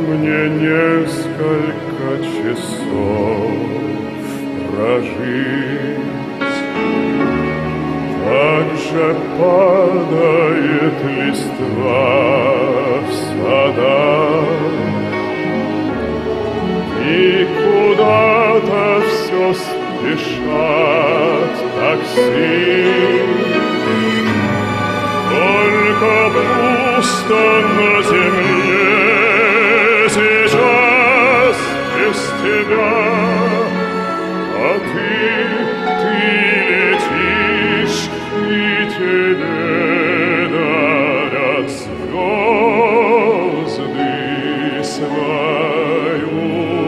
мне несколько часов прожить. Как же падает листва в садах, и куда-то все спешат такси. Только пусто на земле сейчас без тебя, а ты летишь, и тебе дарят звезды свою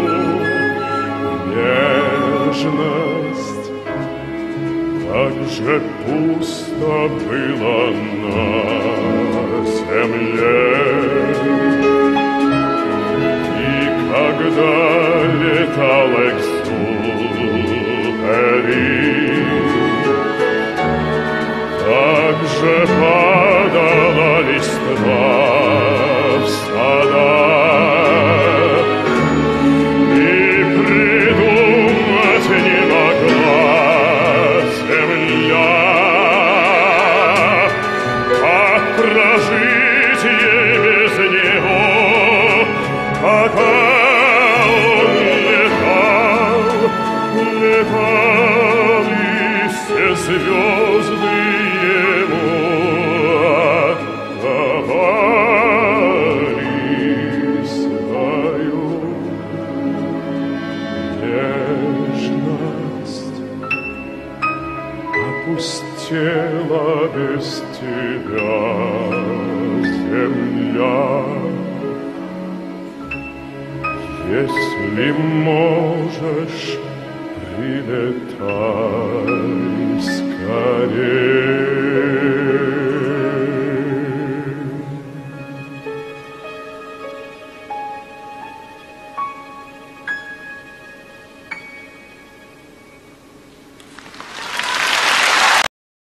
нежность. Как же пусто было на земле, и когда летал экзюпери, как же падала листва в садах, и придумать не могла земля, как прожить ей без него, пока он летал, и все звезды ему отдавали свою нежность. Опустела без тебя земля. Если можешь, прилетай скорей.